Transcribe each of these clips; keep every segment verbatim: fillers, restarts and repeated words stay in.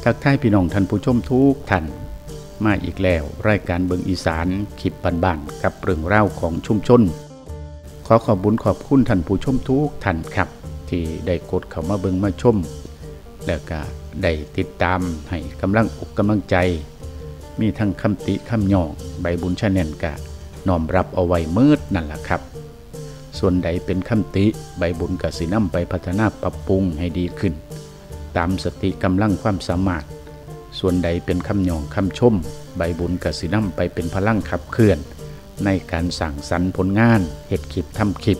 ทักทายพี่น้องท่านผู้ชมทุกท่านมาอีกแล้วรายการเบิงอีสานคลิปบ้านๆกับเรื่องราวของชุมชนขอขอบคุญขอบคุณท่านผู้ชมทุกท่านครับที่ได้กดเข้ามาเบิงมาชมแล้วก็ได้ติดตามให้กำลังอกกำลังใจมีทั้งคำติคำย่องใบบุญชาแนลกะน้อมรับเอาไว้เมิดนั่นแหละครับส่วนใดเป็นคำติใบบุญกสินำไปพัฒนาปรับปรุงให้ดีขึ้นตามสติกำลังความสามารถส่วนใดเป็นคำย่องคำชมใบบุญกสินำไปเป็นพลังขับเคลื่อนในการสั่งสรรค์ผลงานเฮ็ดคลิปทำคลิป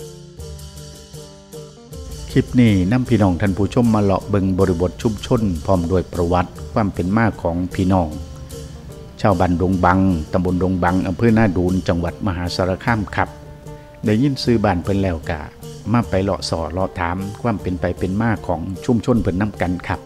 คลิปนี้นำพี่น้องท่านผู้ชมมาเลาะเบิงบริบทชุมชนพร้อมด้วยประวัติความเป็นมาของพี่น้องชาวบ้านดงบังตำบลดงบังอำเภอหน้าดูนจังหวัดมหาสารคามครับได้ยินซื้อบ้านเพิ่นแล้วกะมาไปเลาะสอเลาะถามความเป็นไปเป็นมาของชุมชนเพิ่นนำกันครับ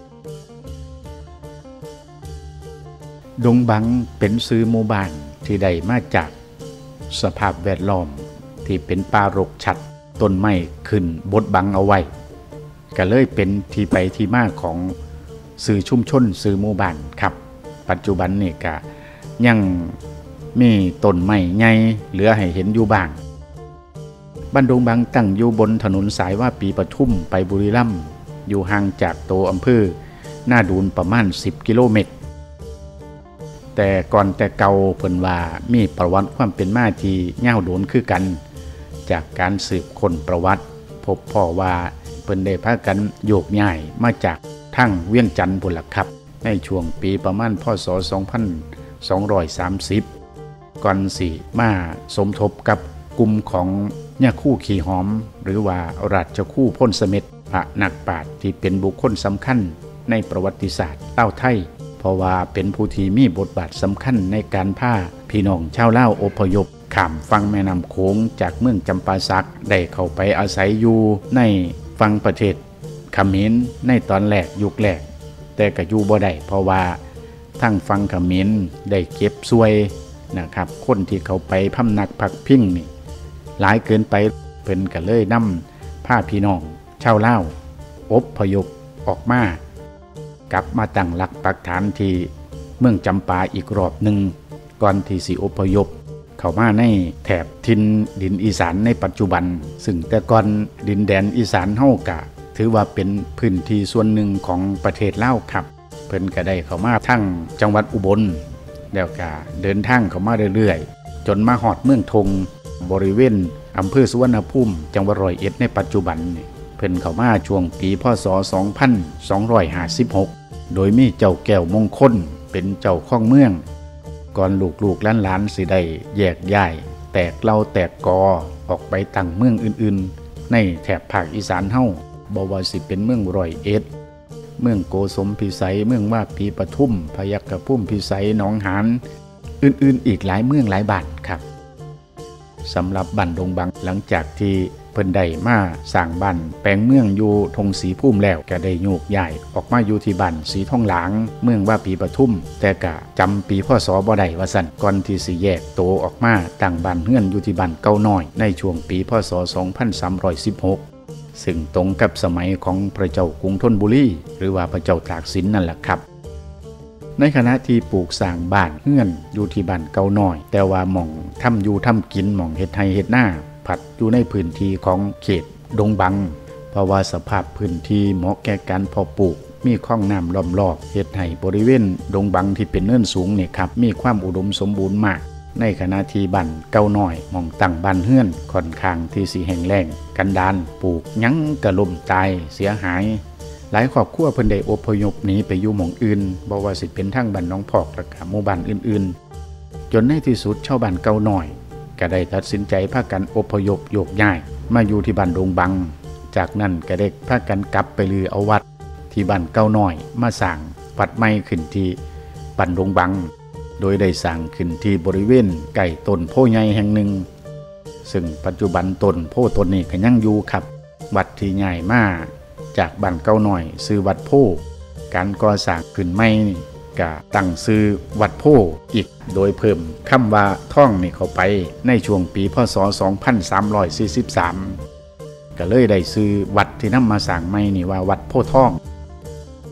ดงบังเป็นซื้อหมู่บ้านที่ได้มาจากสภาพแวดล้อมที่เป็นป่ารกชัดต้นไม้ขึ้นบดบังเอาไว้ก็เลยเป็นที่ไปที่มาของซื้อชุมชนซื้อหมู่บ้านครับปัจจุบันนี่ก็ยังมีต้นไม้ใหญ่เหลือให้เห็นอยู่บ้างบ้านดงบังตั้งอยู่บนถนนสายว่าปีปทุมไปบุรีรัมย์อยู่ห่างจากตัวอำเภอหน้าดูนประมาณสิบกิโลเมตรแต่ก่อนแต่เก่าเพิ่นว่ามีประวัติความเป็นมาที่ยาวโดนคือกันจากการสืบค้นประวัติพบพ่อว่าเพิ่นได้พากันโยกย้ายมาจากทางเวียงจันทน์พุ่นล่ะครับในช่วงปีประมาณพ.ศ. สองพันสองร้อยสามสิบก่อนสิมาสมทบกับกลุ่มของย่าคู่ขี่หอมหรือว่าราชคู่พ้นเสม็ดพระนักปราชญ์ที่เป็นบุคคลสำคัญในประวัติศาสตร์เล่าวไทยเพราะว่าเป็นผู้ที่มีบทบาทสำคัญในการพาพี่น้องชาวลาวอพยพข้ามฝั่งแม่น้ำโขงจากเมืองจำปาสักได้เข้าไปอาศัยอยู่ในฝั่งประเทศเขมรในตอนแรกยุคแรกแต่ก็อยู่บ่ได้เพราะว่าทั้งฝั่งเขมรได้เก็บซวยนะครับคนที่เขาไปพำนักพักพิงนี่หลายเกินไปเพิ่นก็เลยนำพาพี่น้องชาวลาวอพยพออกมากลับมาตั้งหลักปักฐานที่เมืองจำปาอีกรอบหนึ่งก่อนที่สิอพยพเข้ามาในแถบทินดินอีสานในปัจจุบันซึ่งแต่ก่อนดินแดนอีสานเฮากะถือว่าเป็นพื้นที่ส่วนหนึ่งของประเทศลาวครับเพิ่นก็ได้เข้ามาทั้งจังหวัดอุบลแล้วก็เดินทางเข้ามาเรื่อยๆจนมาฮอดเมืองทงบริเวณอำเภอสุวรรณภูมิจังหวัดร้อยเอ็ดในปัจจุบันนี่เพิ่นเข้ามาช่วงปีพ.ศ. สองพันสองร้อยห้าสิบหกโดยมีเจ้าแก้วมงคลเป็นเจ้าข้องเมืองก่อนลูกๆหลานๆสิได้แยกย้ายแตกเล่าแตกกอออกไปตั้งเมืองอื่นๆในแถบภาคอีสานเฮาบ่ว่าสิเป็นเมืองร้อยเอ็ดเมืองโกสมพิสัยเมืองว่าปีปทุมพยัคฆภูมิพิสัยหนองหานอื่นๆอีกหลายเมืองหลายบ้านครับสำหรับบ้านดงบังหลังจากที่เพิ่นได้มาสร้างบ้านแปลงเมืองอยู่ทงศรีภูมิแล้วก็ได้โยกย้ายออกมาอยู่ที่บ้านศรีทองหลางเมืองว่าปีปทุมแต่ก็จำปีพ.ศ.บ่ได้ว่าซั่นก่อนที่สิแยกโตออกมาตั้งบ้านเฮือนอยู่ที่บ้านเก่าน้อยในช่วงปีพ.ศ. สองพันสามร้อยสิบหกซึ่งตรงกับสมัยของพระเจ้ากรุงธนบุรีหรือว่าพระเจ้าตากสินนั่นแหละครับในขณะที่ปลูกสร้างบ้านเฮือนอยู่ที่บ้านเก่าน้อยแต่ว่าหม่องทำอยู่ทำกินหม่องเฮ็ดไร่เฮ็ดนาผัดอยู่ในพื้นที่ของเขตดงบังเพราะว่าสภาพพื้นที่เหมาะแก่การเพาะปลูกมีคลองน้ำล้อมรอบเฮ็ดให้บริเวณดงบังที่เป็นเนินสูงนี่ครับมีความอุดมสมบูรณ์มากในขณะที่บ้านเก่าน้อยหม่องตั้งบ้านเฮือนค่อนข้างที่สิแห้งแล้งกันดารปลูกหยังก็ล่มตายเสียหายหลายครอบครัวเพิ่นได้อพยพหนีไปอยู่หม่องอื่นบ่ว่าสิเป็นทางบ้านหนองพอกและก็หมู่บ้านอื่นๆจนในที่สุดชาวบ้านเก่าน้อยก็ได้ตัดสินใจพากันอพยพโยกย้ายมาอยู่ที่บ้านดงบังจากนั้นก็ได้พากันกลับไปลือเอาวัดที่บ้านเก่าน้อยมาสร้างวัดใหม่ขึ้นที่บ้านดงบังโดยได้สร้างขึ้นที่บริเวณใกล้ต้นโพใหญ่แห่งหนึ่งซึ่งปัจจุบันต้นโพต้นนี้ก็ยังอยู่ครับวัดที่ใหญ่มากจากบ้านเก่าน้อยชื่อวัดโพการก่อสร้างขึ้นใหม่ก็ตั้งชื่อวัดโพอีกโดยเพิ่มคำว่าท่องนี่เข้าไปในช่วงปีพ.ศ. สองพันสามร้อยสี่สิบสามก็เลยได้ชื่อวัดที่นำมาสร้างใหม่นี่ว่าวัดโพท่อง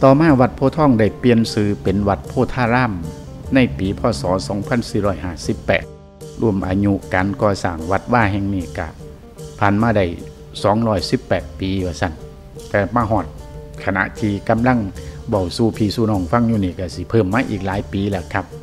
ต่อมาวัดโพธิ์ทองได้เปลี่ยนชื่อเป็นวัดโพธารามในปีพ.ศ. สองพันสี่ร้อยห้าสิบแปดรวมอายุการก่อสร้างวัดว่าแห่งนี้ก็ผ่านมาได้สองร้อยสิบแปดปีว่าซั่นแต่มาฮอดขณะที่กำลังเว้าสู่พี่สู่น้องฟังอยู่นี่ก็สิเพิ่มมาอีกหลายปีแล้วครับ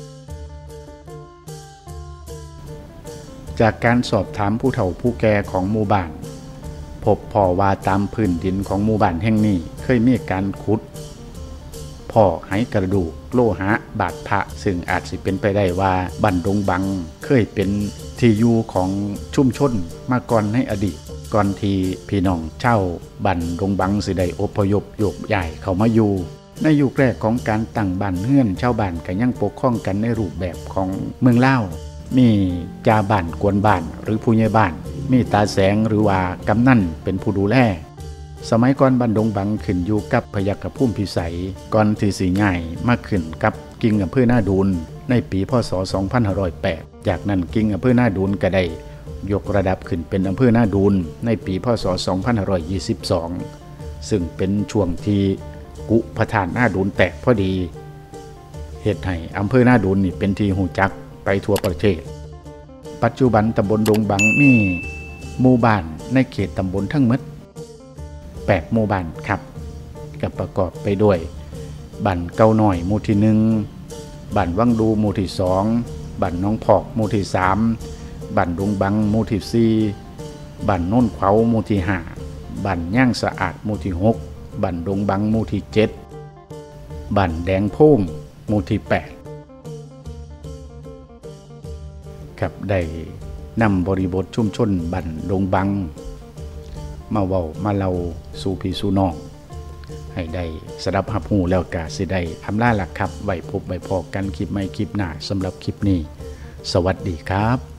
จากการสอบถามผู้เฒ่าผู้แก่ของหมู่บ้านพบพ่อว่าตามพื้นดินของหมู่บ้านแห่งนี้เคยมีการขุดพ่อไหกระดูกโลหะบาดพระซึ่งอาจสิเป็นไปได้ว่าบ้านดงบังเคยเป็นที่อยู่ของชุมชนมาก่อนในอดีตก่อนที่พี่น้องชาวบ้านดงบังสิได้อพยพโยกย้ายเข้ามาอยู่ในยุคแรกของการตั้งบ้านเรือนชาวบ้านก็ยังปกครองกันในรูปแบบของเมืองลาวมีจาบ้านกวนบ้านหรือผู้ใหญ่บ้านมีตาแสงหรือว่ากำนันเป็นผู้ดูแลสมัยก่อนบ้านดงบังขึ้นอยู่กับพยัคฆภูมิพิสัยก่อนที่สิย้ายมาขึ้นกับกิ่งอำเภอหน้าดูนในปีพ.ศ. สองพันห้าร้อยแปดจากนั้นกิ่งอำเภอหน้าดูนก็ได้ยกระดับขึ้นเป็นอำเภอหน้าดูนในปีพ.ศ. สองพันห้าร้อยยี่สิบสองซึ่งเป็นช่วงที่กุพระธาตุหน้าดูนแตกพอดีเฮ็ดให้อำเภอหน้าดูนนี่เป็นที่รู้จักไปทั่วประเทศปัจจุบันตำบลดงบังมีหมู่บ้านในเขตตำบลทั้งหมดแปดหมู่บ้านครับก็ประกอบไปด้วยบ้านเก่าหน่อยหมู่ที่หนึ่งบ้านวังดูหมู่ที่สองบ้านน้องพอกหมู่ที่สามบ้านดงบังหมู่ที่สี่บ้านโน่นเขาหมู่ที่ห้าบ้านย่างสะอาดหมู่ที่หกบ้านดงบังหมู่ที่เจ็ดบ้านแดงโพ่งหมู่ที่แปดครับได้นำบริบทชุมชนบ้านดงบังมาเว้ามาเล่าสู่พี่สู่น้องให้ได้สดับรับรู้แล้วก็สิได้อำลาล่ะครับไว้พบไว้พอกันคลิปใหม่คลิปหน้าสำหรับคลิปนี้สวัสดีครับ